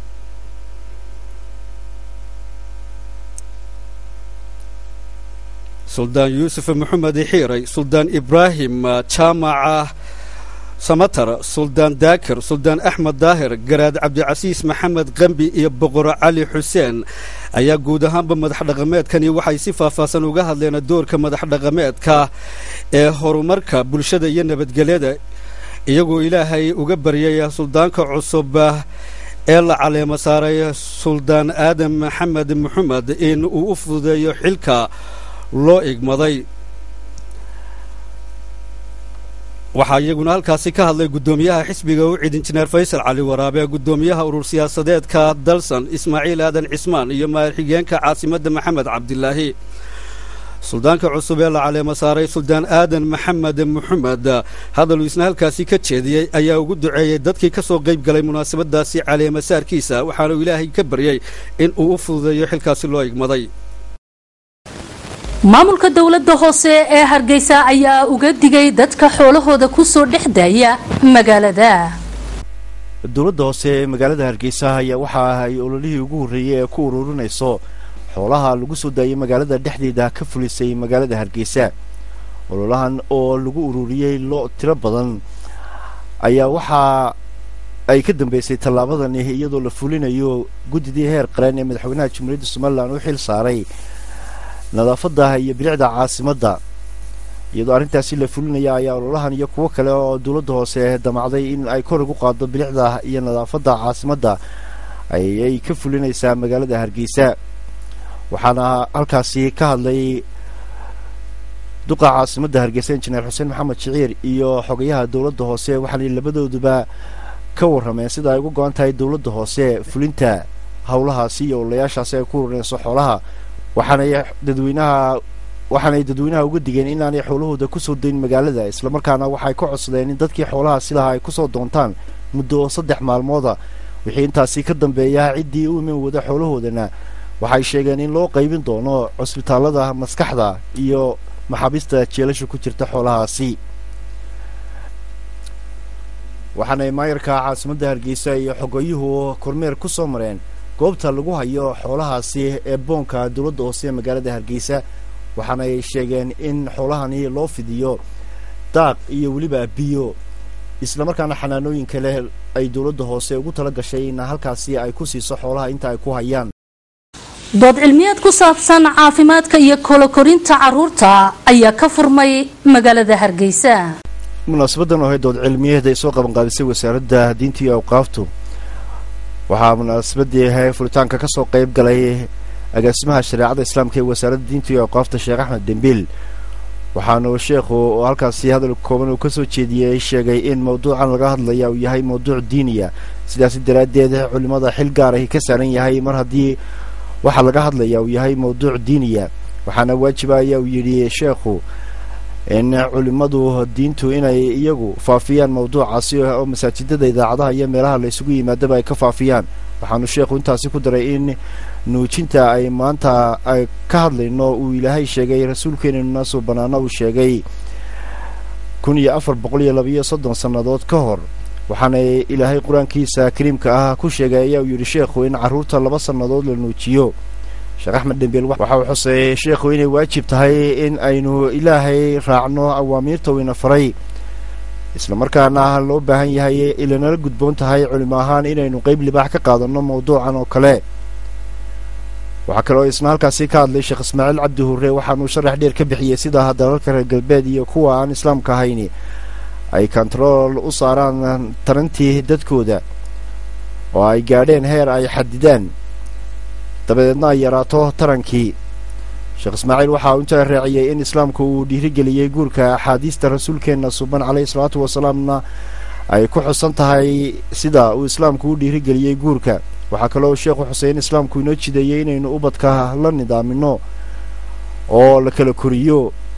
suldaan yuusuf maxamed xiiray suldaan ibraahim jaamaca samatar suldaan daakir suldaan axmed daahir garaad cabdicasiis maxamed qambi iyo boqor cali xuseen ayaa guud ahaanba madax dhaqameedkani waxay si faahfaahsan uga hadleen doorka madax dhaqameedka ee horumarka bulshada iyo nabadgelyada iyagoo ilaahay uga baryay suldaanka cusub ee la caleema saaray suldaan aadan maxamed maxamed in uu u fududeeyo xilka loo igmaday waxaa iyaguna halkaasi ka hadlay guddoomiyaha xisbiga u cid injineer faysal cali waraabe guddoomiyaha urur siyaasadeedka dalsan ismaaciil aadan cismaan iyo madaxxigeenka caasimadda maxamed cabdilaahi suldaanka cusub ee la caleema saaray suldaan aadan maxamed maxamed hadaluu isna halkaasi ka jeediyey ayaa ugu duceeyey dadkii ka soo qayb galay munaasabadaasi caleema saarkiisa waxaana uu ilaahay ka baryay in uu u fududeeyo xilkaasi loo igmaday maamulka dawladda hoose ee Hargeysa ayaa uga digay dadka xoolahooda ku soo dhexdaya magaalada. dawladda hoose ee magaalada Hargeysa ayaa waxa ay ololihii ugu horeeyay ee ku ururinayso xoolaha lagu soo daayay magaalada dhexdeeda ka fulisay magaalada Hargeysa. ololahan oo lagu ururiyay loo tiro badan ayaa waxa ay ka dambeysay tallaabadan iyadoo la fulinayo gudidii heer qaran ee madaxweynaha Jamhuuriyadda Soomaaliland uu xil saaray nadaafadda iyo bilicda caasimadda. iyadoo arrintaasi la fulinaya ayaa ololahan iyo kuwo kale oo dawladda hoose damacday in ay kor ugu qaado bilicda iyo nadaafadda caasimadda ay ka fulinaysaa magaalada Hargeysa. waxaana halkaasi ka hadlay duqa caasimadda Hargeysa Injineer Xuseen Maxamed Shiciir iyo xogayaha dawladda hoose waxaana labadooduba ka warrameen sida ay ugu go'an tahay dawladda hoose fulinta hawlahaasi iyo olayaashaasi ay ku ururinayso xoolaha. waxaanay dadweynaha uga digeen inaanay xoolahooda ku soo dayn magaalada, isla markaana waxay ka codsadeen in dadkii xoolaha silaha ay ku soo doontaan muddo 3 maalmooda. wixii intaasi ka dambeeya ciddii u iman wada xoolahoodana waxay sheegeen in loo qaybin doono cusbitaalada maskaxda iyo maxaabiista jeelasha ku jirta xoolahaasi. waxaanay maayarka caasimadda Hargeysa iyo xogayuhu kormeer ku soo mareen goobta lagu hayo xoolahaasi ee boonka dawladda hoose ee magaalada Hargeysa. waxaanay sheegeen in xoolahani loo fidiyo daaq iyo weliba biyo, isla markaana xanaanooyin kale ay dawladda hoose ugu tala gashay in halkaasi ay ku siiso xoolaha inta ay ku hayaan. dood cilmiyeed ku saabsan caafimaadka iyo kolokorinta carruurta ayaa ka furmay magaalada Hargeysa. munaasabadan oo dood cilmiyeed ay soo qaban qaadisay wasaaradda diinta iyo awqaaftu. waxaa munaasabadii furitaanka ka soo qayb galay agaasimaha shariicada islaamka ee wasaaradda diinta iyo awqaafta Sheekh Axmed Dembil. waxaana sheekhu oo halkaasi hadal kooban uu ka soo jeediyay sheegay in mowduucan laga hadlayo uu yahay mowduuc diiniya, sidaas daraadeed culimada xil gaar ah ka saaran yahay mar haddii waxa laga hadlayo uu yahay mowduuc diiniya. waxaana waajibaya uu yidhi sheekhu in culimadu diintu inay iyagu faafiyaan mowduucaasi oo masaajidada, idaacadaha iyo meelaha la isugu yimaadaba ay ka faafiyaan. waxaanu sheekhu intaasi ku daray in nuujinta ay maanta ay ka hadlayno uu ilaahay sheegay rasuulkeenuna soo banaana uu sheegay 1432 sannadood ka hor. waxaana ilaahay quraankiisa kariimka ah ku sheegay ayaa uu yidhi sheekhu in carruurta 2 sannadood la nuujiyo. Sheekh Axmed Dembil waxa uu xusay sheekhu inay waajib tahay in aynu ilaahay raacno awaamiirta uu ina faray, isla markaana loo baahan yahay ilana gudboon tahay culimo ahaan inaynu qayb libaax ka qaadano mowduucan oo kale. waxaa kaloo isna halkaasi ka hadlay Sheekh Ismaaciil Cabdi Hurre. waxaanu sharax dheer ka bixiyay sida dalalka reer galbeed iyo kuwa aan islaamka ahayn ay control u saaraan tarantii dadkooda oo ay gaadheen heer ay xadidaan dabadeedna ay yaraato tarankii. Sheekh Ismaaciil waxa uu inta raaciyay in islaamku uu dhiirigeliyay guurka axaadiista rasuulkeena suban calayhi salaatu wasalaamna ay ku xusan tahay sida uu islaamku u dhiirigeliyay guurka. waxaa kaloo sheekhu Xuseen islaamku inoo jideeyay inaynu ubadka la nidaamino oo la kala koriyo.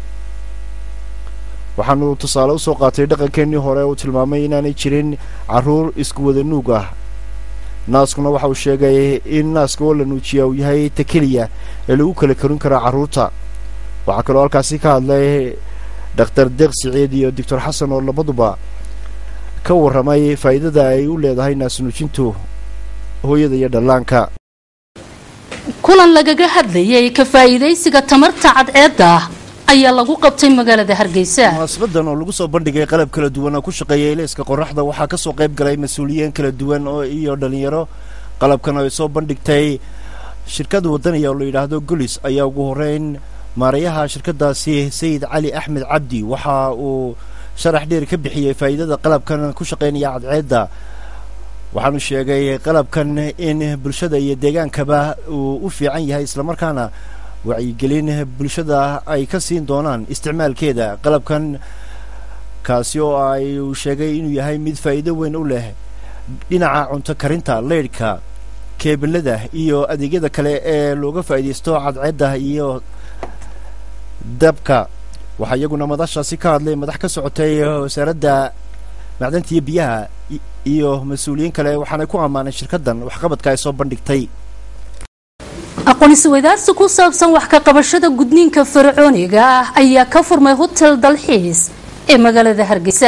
waxaanu tusaale u soo qaatay dhaqankeenii hore uu tilmaamay inaanay jirin carruur isku wada nuug ah. naaskuna waxa uu sheegay in naaska oo la nuujiya uu yahay ta keliya ee lagu kala korin kara carruurta. waxaa kaloo halkaasi ka hadlay Dr. Deeq Siciid iyo Dr. Xasan oo labaduba ka warramay faa'iidada ay u leedahay naas nuujintu hooyada iyo dhallaanka. kulan lagaga hadlayay ka faa'iideysiga tamarta cadceedda ayaa lagu qabtay magaalada Hargeysa. munaasabadan oo lagu soo bandhigay qalab kala duwan oo ku shaqeeya ilayska qorraxda waxaa ka soo qayb galay mas'uuliyiin kala duwan oo iyo dhalinyaro. qalabkan ay soo bandhigtay shirkad wadaniga oo la yiraahdo Gulis ayaa ugu horeyn maarayaha shirkadaasi Sayid Cali Axmed Cabdi waxa uu sharax dheer ka bixiyay faa'iidada qalabkan ku shaqeynaya cadceedda. waxaanu sheegay qalabkan in bulshada iyo deegaankaba uu u fiican yahay, isla markaana wacyigelin bulshada ay ka siin doonaan isticmaalkeeda. qalabkan kaasi oo ay sheegay inuu yahay mid faa'iido weyn u leh dhinaca cunto karinta, leydhka, keebilada iyo adeegyada kale ee looga faa'iideysto cadceedda iyo dabka. waxaa iyaguna madashaasi ka hadlay madax ka socotay wasaaradda macdanta iyo biyaha iyo mas'uuliyiin kale. waxaanay ku ammaanay shirkaddan waxqabadka ay soo bandhigtay. aqoonsi weydaarsi ku saabsan wax ka qabashada gudniinka fircooniga ah ayaa ka furmay hotel dalxiis ee magaalada Hargeysa.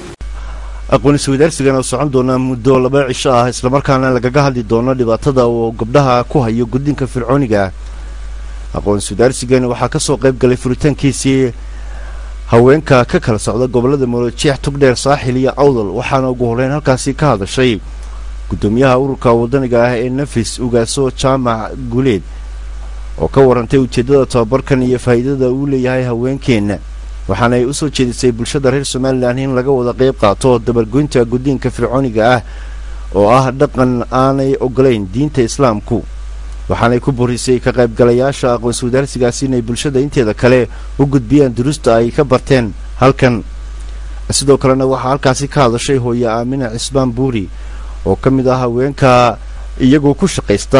aqoonsi weydaarsigan oo socon doona muddo 2 cisho ah isla markaana lagaga hadli doono dhibaatada uu gabdhaha ku hayo gudniinka fircooniga. aqoonsi weydaarsigan waxaa ka soo qayb galay furitaankiisii haweenka ka kala socda gobolada Maroodijeex, Togdheer, Saaxil iyo Awdal, waxaana ugu horeyn halkaasi ka hadashay gudoomiyaha ururka wadaniga ah ee Nafis Ugaaso Jaamac Guleed oo ka warantay ujeedada tababarkan iyo faa'iidada uu leeyahay haweenkeena, waxaana ay u soo jeedisay bulshada reer Soomaaliland in laga wada qayb qaato dabargoynta gudniinka fircooniga ah oo ah dhaqan aanay ogolayn diinta Islaamku. waxaanay ku borisay ka qaybgalayaasha aqoonsi weydaarsigaasi inay bulshada inteeda kale u gudbiyaan duruusta ay ka barteen halkan. sidoo kalena waxaa halkaasi ka hadashay hooyo Aamina Cismaan Buuri oo ka mid ah haweenka iyagoo ku shaqaysta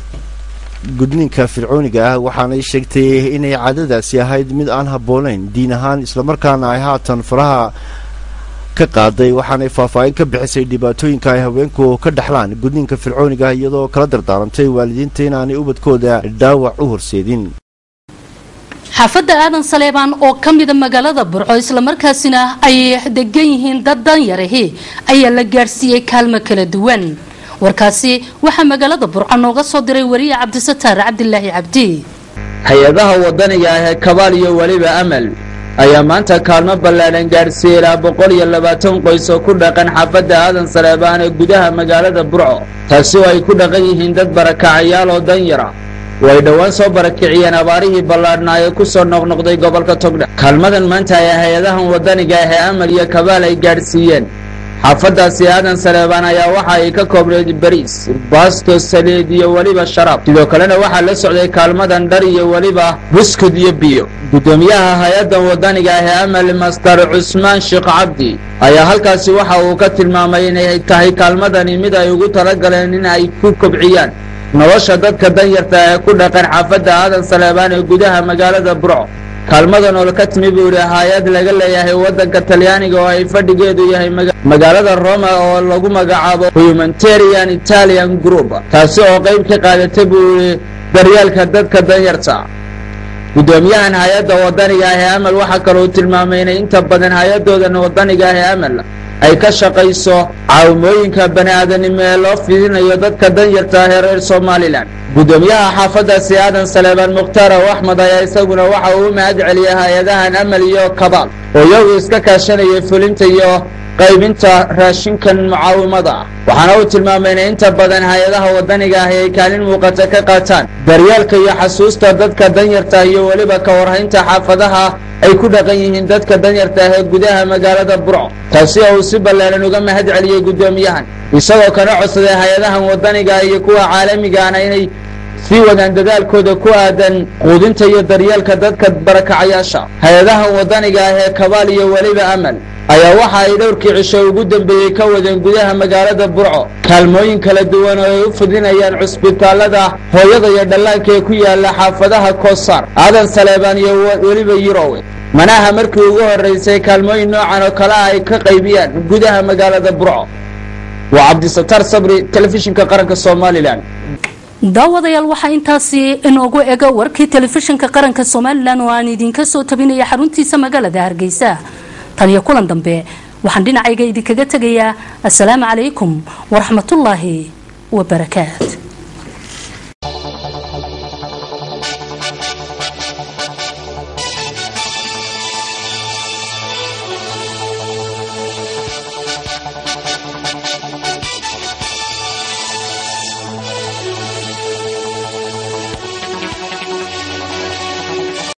gudniinka fircooniga ah, waxaanay sheegtay inay caadadaasi ahayd mid aan habboonayn diin ahaan isla markaana ay haatan faraha ka qaaday. waxaanay faahfaahin ka bixisay dhibaatooyinka ay haweenku ka dhaxlaan gudniinka fircooniga iyadoo kala dardaarantay waalidiinta inaanay ubadkooda dhaawac u horseedin. xaafadda aadan saleebaan oo ka mid ah magaalada Burco isla markaasina ay degan yihiin dad danyarahi ayaa la gaarsiiyay kaalmo kala duwan. warkaasi waxa magaalada Burco nooga soo diray wariye Cabdisataar Cabdilaahi Cabdi. hay'adaha wadaniga ah ee Kabaal iyo waliba Amal ayaa maanta kaalmo ballaaran gaarsiiyay 120 qoys oo ku dhaqan xaafadda aadan saleebaan ee gudaha magaalada Burco, taasi oo ay ku dhaqan yihiin dad barakacayaal oo danyara way dhawaan soo barakiciyeen abaarihii ballaadhnaa ee ku soo noqnoqday gobolka Togdheer. kaalmadan maanta ay hay'adahan wadaniga ah ee Amal iyo Kabaal ay gaarsiiyeen xaafaddaasi aadan saleebaan ayaa waxa ay ka koobneyd bariis, baasto, saliid iyo waliba sharaab. sidoo kalena waxaa la socday kaalmadan dhar iyo waliba buskud iyo biyo. gudoomiyaha hay'adda wadaniga ah ee Amal Master Cusmaan Sheekh Cabdi ayaa halkaasi waxa uu ka tilmaamay inay tahay kaalmadani mid ay ugu talagaleen in ay ku kobciyaan nolosha dadka danyarta ee ku dhaqan xaafadda aadan saleebaan ee gudaha magaalada Burco. kaalmadan oo ka timi buu hay'ad laga leeyahay wadanka Talyaaniga oo ay fadhigeedu yahay magaalada Roma oo lagu magacaabo Humanitarian Italian Group, taasi oo qayb ka qaadatay buu daryeelka dadka danyarta. gudoomiyahan hay'adda wadaniga ah ee Amal waxa kale uu tilmaamay in inta badan hay'adoodan wadaniga ah ee Amal ay ka shaqayso caawimooyinka bani'aadanimo ee loo fidinayo dadka danyarta ah ee reer Soomaaliland. gudoomiyaha xaafaddaasi aadan saleebaan Mukhtaar Axmed ayaa isaguna waxa uu mahad celiyay hay'adahan Amal iyo Kabaal oo iyagu iska kaashanayay fulinta iyo qaybinta raashinkan mucaawimada. waxaana uu tilmaamay in inta badan hay'adaha wadaniga ah ay kaalin muuqata ka qaataan daryeelka iyo xasuusta dadka danyarta iyo waliba ka warhaynta xaafadaha ay ku dhaqan yihiin dadka danyarta ah ee gudaha magaalada Burco, taasi oo uu si ballaaran uga mahad celiyay gudoomiyahan, isagoo kana codsaday hay'adahan wadaniga iyo kuwa caalamiga ah inay sii wadaan dadaalkooda ku aadan quudinta iyo daryeelka dadka barakacayaasha. hay'adahan wadaniga ah ee Kabaal iyo waliba Amal ayaa waxa ay dhowrkii cisho ugu dambeeyay ka wadeen gudaha magaalada Burco kaalmooyin kala duwan oo ay u fidinayaan cusbitaalada hooyada iyo dhallaanka ee ku yaala xaafadaha Koosar, aadan saleebaan iyo waliba Yurowe. manaha markii ugu horeysay kaalmooyin noocan oo kale ay ka qaybiyaan gudaha magaalada Burco. waa Cabdisataar Sabri, telefishinka qaranka Soomaaliland. daawadayaal waxaa intaasi inoogu ega warkii telefishinka qaranka Soomaaliland oo aan idinka soo tabinaya xaruntiisa magaalada Hargeysa. tan iyo kulan dambe waxaan dhinacayga idinkaga tagayaa assalaamu calaykum waraxmatullaahi wa barakaatuh.